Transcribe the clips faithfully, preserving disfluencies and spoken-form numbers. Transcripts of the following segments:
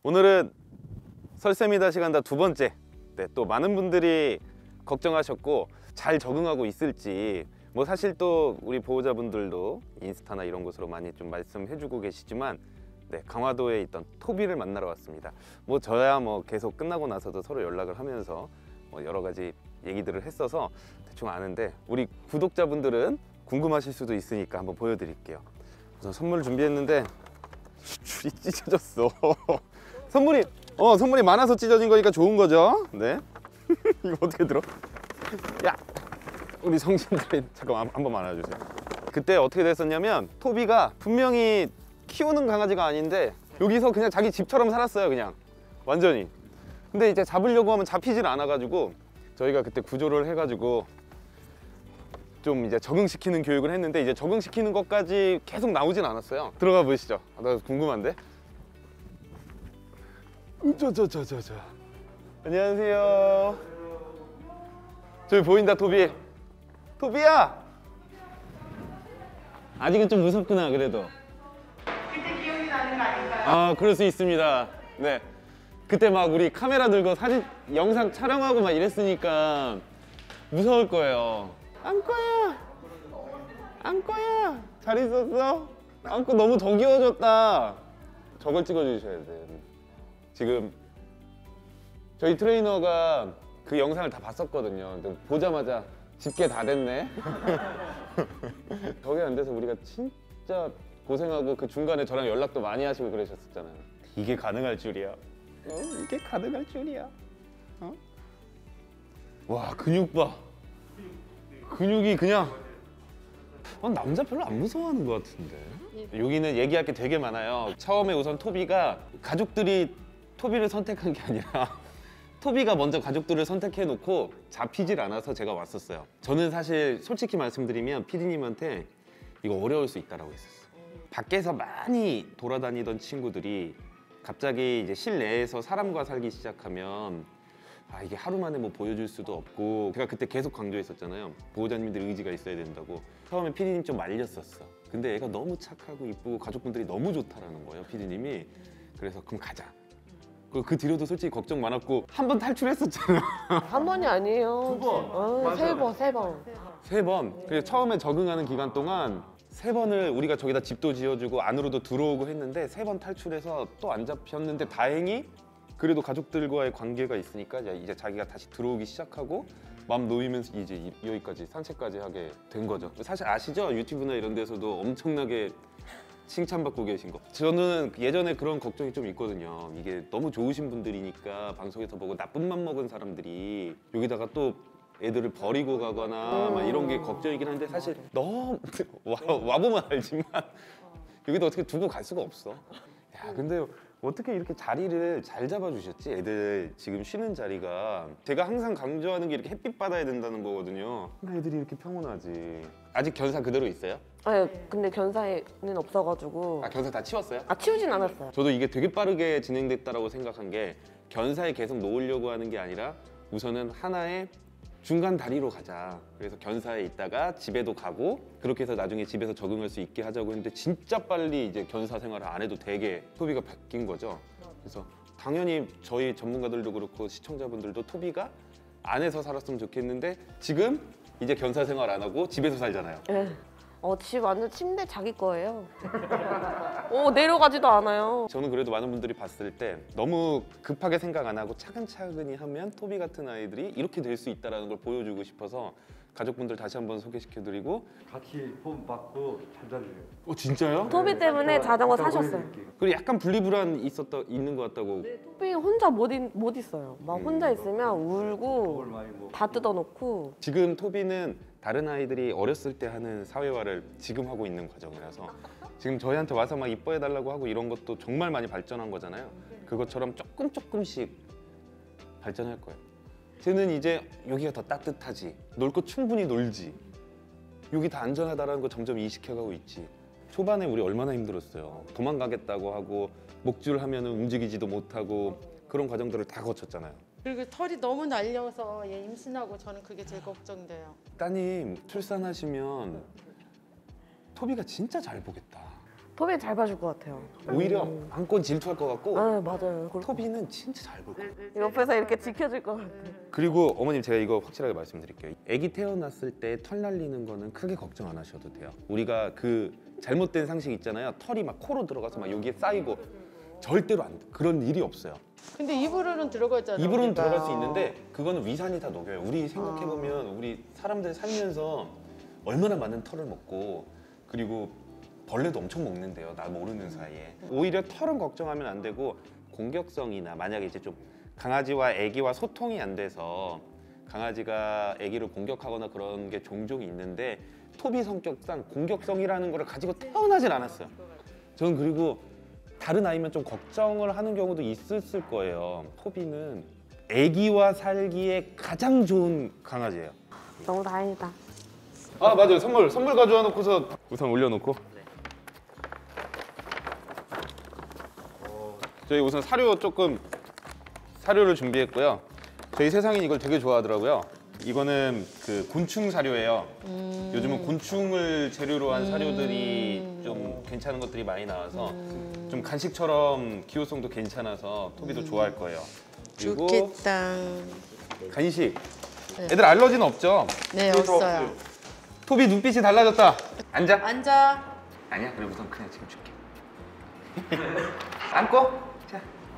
오늘은 설쌤이다 시간다 두 번째. 네, 또 많은 분들이 걱정하셨고 잘 적응하고 있을지, 뭐 사실 또 우리 보호자분들도 인스타나 이런 곳으로 많이 좀 말씀해주고 계시지만, 네, 강화도에 있던 토비를 만나러 왔습니다. 뭐 저야 뭐 계속 끝나고 나서도 서로 연락을 하면서 뭐 여러 가지 얘기들을 했어서 대충 아는데, 우리 구독자분들은 궁금하실 수도 있으니까 한번 보여드릴게요. 우선 선물 준비했는데 줄이 찢어졌어. 선물이 어 선물이 많아서 찢어진 거니까 좋은 거죠. 네. 이거 어떻게 들어? 야, 우리 성신들이 잠깐만 한 번만 안아주세요. 그때 어떻게 됐었냐면, 토비가 분명히 키우는 강아지가 아닌데 여기서 그냥 자기 집처럼 살았어요, 그냥 완전히. 근데 이제 잡으려고 하면 잡히질 않아가지고 저희가 그때 구조를 해가지고 좀 이제 적응시키는 교육을 했는데, 이제 적응시키는 것까지 계속 나오진 않았어요. 들어가 보시죠. 아, 나 궁금한데. 저저저저저 안녕하세요. 저기 보인다, 토비. 토비야! 아직은 좀 무섭구나. 그래도 그때 기억이 나는 거 아닌가요? 아, 그럴 수 있습니다. 네, 그때 막 우리 카메라 들고 사진 영상 촬영하고 막 이랬으니까 무서울 거예요. 안꺼야, 안꺼야, 잘 있었어? 안꺼 너무 더 귀여워졌다. 저걸 찍어주셔야 돼요. 지금 저희 트레이너가 그 영상을 다 봤었거든요. 근데 보자마자 집게 다 됐네. 저게 안 돼서 우리가 진짜 고생하고, 그 중간에 저랑 연락도 많이 하시고 그러셨었잖아요. 이게 가능할 줄이야. 어? 이게 가능할 줄이야. 어? 와, 근육 봐. 근육이 그냥 어, 남자 별로 안 무서워하는 것 같은데. 여기는 얘기할 게 되게 많아요. 처음에 우선 토비가, 가족들이 토비를 선택한 게 아니라 토비가 먼저 가족들을 선택해 놓고 잡히질 않아서 제가 왔었어요. 저는 사실 솔직히 말씀드리면 피디님한테 이거 어려울 수 있다라고 했었어요. 밖에서 많이 돌아다니던 친구들이 갑자기 이제 실내에서 사람과 살기 시작하면, 아, 이게 하루 만에 뭐 보여줄 수도 없고, 제가 그때 계속 강조했었잖아요. 보호자님들 의지가 있어야 된다고. 처음에 피디님 좀 말렸었어. 근데 애가 너무 착하고 이쁘고 가족분들이 너무 좋다라는 거예요, 피디님이. 그래서 그럼 가자. 그, 그 뒤로도 솔직히 걱정 많았고, 한 번 탈출했었잖아요. 한 번이 아니에요. 두 번. 어, 세 번, 세 번. 세 번. 그래서 처음에 적응하는 기간 동안 세 번을 우리가 저기다 집도 지어주고 안으로도 들어오고 했는데, 세 번 탈출해서 또 안 잡혔는데, 다행히 그래도 가족들과의 관계가 있으니까 이제 자기가 다시 들어오기 시작하고 마음 놓이면서 이제 여기까지 산책까지 하게 된 거죠. 사실 아시죠? 유튜브나 이런 데서도 엄청나게 칭찬받고 계신 거. 저는 예전에 그런 걱정이 좀 있거든요. 이게 너무 좋으신 분들이니까 방송에서 보고 나쁜 맘 먹은 사람들이 여기다가 또 애들을 버리고 가거나 막 이런 게 걱정이긴 한데, 사실 너무 와, 와보면 알지만 여기다 어떻게 두고 갈 수가 없어. 야, 근데 어떻게 이렇게 자리를 잘 잡아주셨지? 애들 지금 쉬는 자리가, 제가 항상 강조하는 게 이렇게 햇빛 받아야 된다는 거거든요. 근데 애들이 이렇게 평온하지. 아직 견사 그대로 있어요? 아니, 근데 견사에는 없어가지고. 아, 견사 다 치웠어요? 아, 치우진 않았어요. 저도 이게 되게 빠르게 진행됐다라고 생각한 게, 견사에 계속 놓으려고 하는 게 아니라 우선은 하나의 중간 다리로 가자. 그래서 견사에 있다가 집에도 가고, 그렇게 해서 나중에 집에서 적응할 수 있게 하자고 했는데, 진짜 빨리 이제 견사 생활을 안 해도 되게 토비가 바뀐 거죠. 그래서 당연히 저희 전문가들도 그렇고 시청자분들도 토비가 안에서 살았으면 좋겠는데, 지금 이제 견사 생활 안 하고 집에서 살잖아요. 네. 어, 집 완전 침대 자기 거예요. 어, 내려가지도 않아요. 저는 그래도 많은 분들이 봤을 때 너무 급하게 생각 안 하고 차근차근히 하면 토비 같은 아이들이 이렇게 될 수 있다는 걸 보여주고 싶어서 가족분들 다시 한번 소개시켜드리고. 같이 폰 받고 찾아줘요. 어, 진짜요? 토비 때문에 자전거 사셨어요. 그리고 약간 분리불안 있었다 있는 것 같다고. 토비 혼자 못, 있, 못 있어요. 막 혼자 있으면 울고 다 뜯어놓고. 지금 토비는 다른 아이들이 어렸을 때 하는 사회화를 지금 하고 있는 과정이라서, 지금 저희한테 와서 막 이뻐해달라고 하고 이런 것도 정말 많이 발전한 거잖아요. 그것처럼 조금 조금씩 발전할 거예요. 쟤는 이제 여기가 더 따뜻하지, 놀 거 충분히 놀지, 여기 다 안전하다는 거 점점 이식해가고 있지. 초반에 우리 얼마나 힘들었어요. 도망가겠다고 하고 목줄하면 움직이지도 못하고 그런 과정들을 다 거쳤잖아요. 그리고 털이 너무 날려서 얘 임신하고 저는 그게 제일 걱정돼요. 따님 출산하시면 토비가 진짜 잘 보겠다. 토비는 잘 봐줄 것 같아요. 오히려 안건 질투할 것 같고 아 맞아요. 그리고 토비는 진짜 잘 볼 거야. 옆에서 이렇게 지켜줄 것 같아. 그리고 어머님 제가 이거 확실하게 말씀드릴게요. 아기 태어났을 때 털 날리는 거는 크게 걱정 안 하셔도 돼요. 우리가 그 잘못된 상식 있잖아요. 털이 막 코로 들어가서 막 여기에 쌓이고 절대로 안 돼. 그런 일이 없어요. 근데 입으로는 들어가잖아. 입으로는 우리가. 들어갈 수 있는데 그거는 위산이 다 녹여요. 우리 생각해 보면 우리 사람들 살면서 얼마나 많은 털을 먹고 그리고 벌레도 엄청 먹는데요. 나 모르는 사이에. 오히려 털은 걱정하면 안 되고 공격성이나 만약에 이제 좀 강아지와 아기와 소통이 안 돼서 강아지가 아기를 공격하거나 그런 게 종종 있는데 토비 성격상 공격성이라는 걸 가지고 태어나질 않았어요. 저는 그리고 다른 아이면 좀 걱정을 하는 경우도 있었을 거예요. 토비는 아기와 살기에 가장 좋은 강아지예요. 너무 다행이다. 아 맞아요. 선물 선물 가져와 놓고서 우선 올려놓고. 저희 우선 사료 조금 사료를 준비했고요. 저희 세상인 이걸 되게 좋아하더라고요. 이거는 그 곤충 사료예요. 음. 요즘은 곤충을 재료로 한 사료들이 좀 괜찮은 것들이 많이 나와서 음. 좀 간식처럼 기호성도 괜찮아서 토비도 좋아할 거예요. 그리고 좋겠다. 간식. 네. 애들 알러지는 없죠? 네, 없어요. 토비 눈빛이 달라졌다. 앉아. 앉아. 아니야, 그럼 우선 그냥 지금 줄게. 앉고. 자.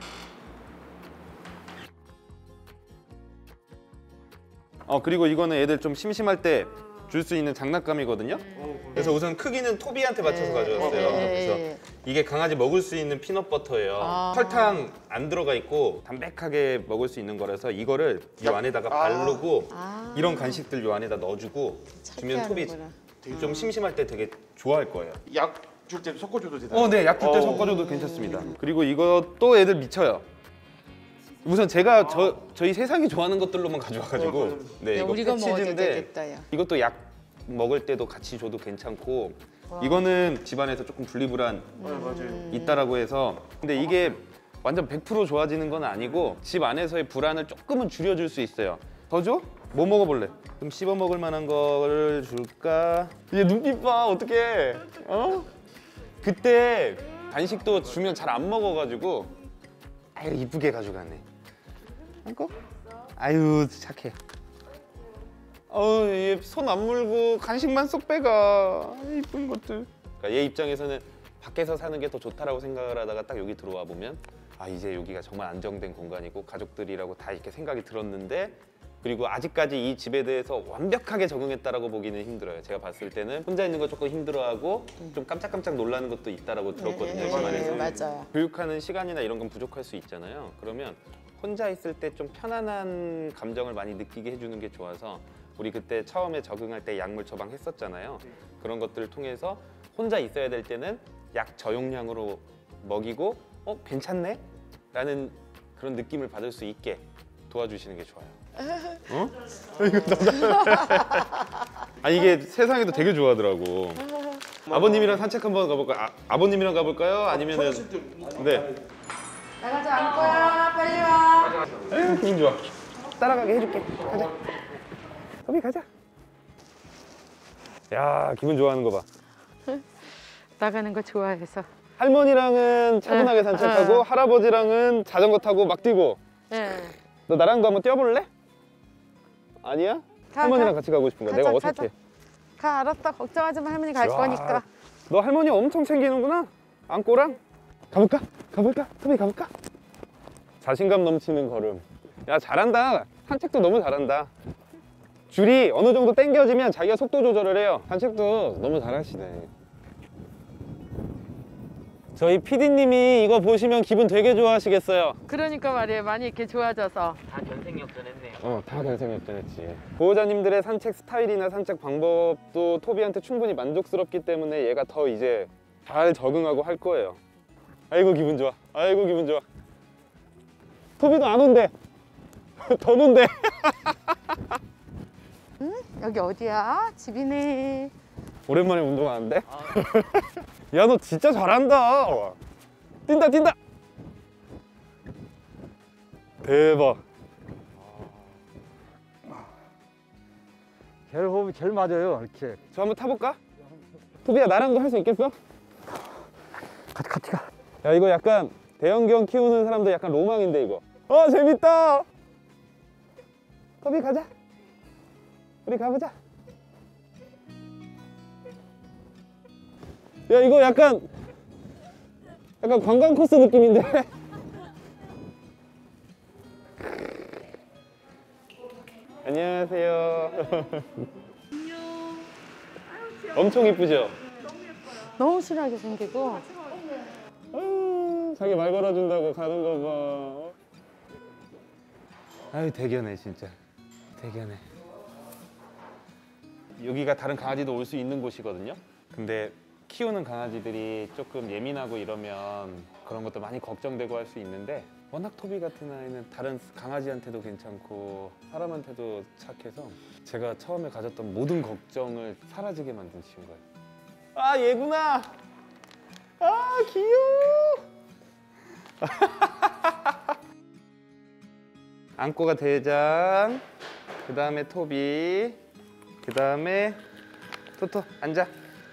어 그리고 이거는 애들 좀 심심할 때 줄 수 있는 장난감이거든요. 그래서 우선 크기는 토비한테 맞춰서 네. 가져왔어요. 네. 그래서 이게 강아지 먹을 수 있는 피넛버터예요. 아. 설탕 안 들어가 있고 담백하게 먹을 수 있는 거라서 이거를 이 안에다가 바르고 아. 이런 간식들 이 안에다 넣어주고 주면 토비 착해하는구나. 좀 심심할 때 되게 좋아할 거예요. 약 줄 때 섞어줘도 되나요? 어, 네, 약 줄 때 어. 섞어줘도 괜찮습니다. 그리고 이것도 애들 미쳐요. 우선 제가 저 저희 세상이 좋아하는 것들로만 가져와가지고 어, 네 야, 이거 우리가 먹어도 패치즈인데 되겠다, 야. 이것도 약 먹을 때도 같이 줘도 괜찮고 이거는 집안에서 조금 분리불안 네, 맞아요. 있다라고 해서 근데 이게 완전 백 퍼센트 좋아지는 건 아니고 집 안에서의 불안을 조금은 줄여줄 수 있어요. 더 줘? 뭐 먹어볼래? 좀 씹어 먹을 만한 거를 줄까? 얘 눈빛 봐 어떡해 어? 그때 간식도 주면 잘 안 먹어가지고 아유 이쁘게 가져가네. 안고? 아유 착해. 어우 손 안 물고 간식만 쏙 빼가. 이쁜 것들. 그러니까 얘 입장에서는 밖에서 사는 게 더 좋다라고 생각을 하다가 딱 여기 들어와 보면 아 이제 여기가 정말 안정된 공간이고 가족들이라고 다 이렇게 생각이 들었는데 그리고 아직까지 이 집에 대해서 완벽하게 적응했다라고 보기는 힘들어요. 제가 봤을 때는 혼자 있는 거 조금 힘들어하고 좀 깜짝깜짝 놀라는 것도 있다라고 들었거든요. 네, 집안에서. 네, 맞아요. 교육하는 시간이나 이런 건 부족할 수 있잖아요. 그러면 혼자 있을 때 좀 편안한 감정을 많이 느끼게 해주는 게 좋아서 우리 그때 처음에 적응할 때 약물 처방 했었잖아요. 그런 것들을 통해서 혼자 있어야 될 때는 약 저용량으로 먹이고 어? 괜찮네? 라는 그런 느낌을 받을 수 있게 도와주시는 게 좋아요. 어? 이거 아 이게 세상에도 되게 좋아하더라고. 아버님이랑 산책 한번 가볼까요? 아, 아버님이랑 가볼까요? 아니면은 네. 나가자 안 거야. 빨리 와. 에휴, 기분 좋아. 따라가게 해줄게. 가자. 토비 가자. 야 기분 좋아하는 거 봐. 나가는 거 좋아해서. 할머니랑은 차분하게 응, 산책하고 응. 할아버지랑은 자전거 타고 막 뛰고. 예. 너 나랑도 한번 뛰어볼래? 아니야? 가, 할머니랑 가. 같이 가고 싶은 거야. 가자, 내가 어떻게? 가자. 가 알았다. 걱정하지 마. 할머니 갈 야, 거니까. 너 할머니 엄청 챙기는구나. 안고랑. 가볼까? 가볼까? 토비 가볼까? 자신감 넘치는 걸음. 야 잘한다. 산책도 너무 잘한다. 줄이 어느 정도 당겨지면 자기가 속도 조절을 해요. 산책도 너무 잘하시네. 저희 피디님이 이거 보시면 기분 되게 좋아하시겠어요. 그러니까 말이에요. 많이 이렇게 좋아져서. 다 견생역전했네요. 어, 다 견생역전했지. 보호자님들의 산책 스타일이나 산책 방법도 토비한테 충분히 만족스럽기 때문에 얘가 더 이제 잘 적응하고 할 거예요. 아이고 기분 좋아. 아이고 기분 좋아. 토비도 안 온대. 더 논대. 응? 여기 어디야? 집이네. 오랜만에 운동하는데? 야 너 진짜 잘한다. 뛴다 뛴다. 대박. 제일 호흡이 제일 맞아요. 이렇게. 저 한번 타볼까? 토비야 나랑도 할 수 있겠어? 같이 같이 가. 야 이거 약간 대형견 키우는 사람들 약간 로망인데 이거. 어 재밌다. 토비 가자. 우리 가보자. 야 이거 약간 약간 관광 코스 느낌인데. 안녕하세요. 엄청 이쁘죠? 너무 순하게 생기고 아유, 자기 말 걸어준다고 가는 거 봐. 아유 대견해 진짜. 대견해. 여기가 다른 강아지도 올 수 있는 곳이거든요. 근데 키우는 강아지들이 조금 예민하고 이러면 그런 것도 많이 걱정되고 할 수 있는데 워낙 토비 같은 아이는 다른 강아지한테도 괜찮고 사람한테도 착해서 제가 처음에 가졌던 모든 걱정을 사라지게 만든 친구예요. 아 얘구나. 아 귀여워. 안고가 대장, 그 다음에 토비, 그 다음에 토토 앉아.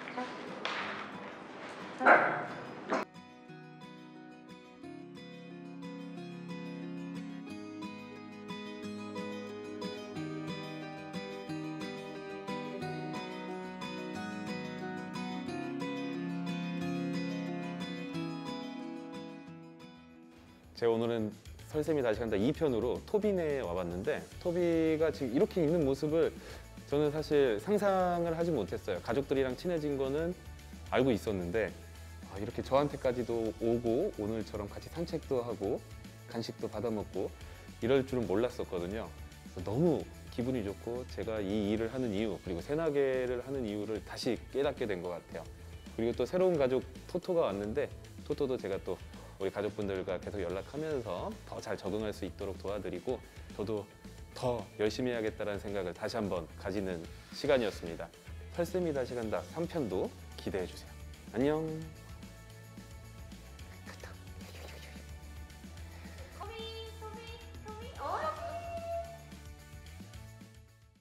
제가 오늘은 설쌤이 다시 간다 이 편으로 토비네에 와봤는데 토비가 지금 이렇게 있는 모습을 저는 사실 상상을 하지 못했어요. 가족들이랑 친해진 거는 알고 있었는데 아, 이렇게 저한테까지도 오고 오늘처럼 같이 산책도 하고 간식도 받아 먹고 이럴 줄은 몰랐었거든요. 그래서 너무 기분이 좋고 제가 이 일을 하는 이유 그리고 새나개를 하는 이유를 다시 깨닫게 된 것 같아요. 그리고 또 새로운 가족 토토가 왔는데 토토도 제가 또 우리 가족분들과 계속 연락하면서 더 잘 적응할 수 있도록 도와드리고 저도 더 열심히 해야겠다는 생각을 다시 한번 가지는 시간이었습니다. 설쌤이 다시 간다 삼 편도 기대해 주세요. 안녕.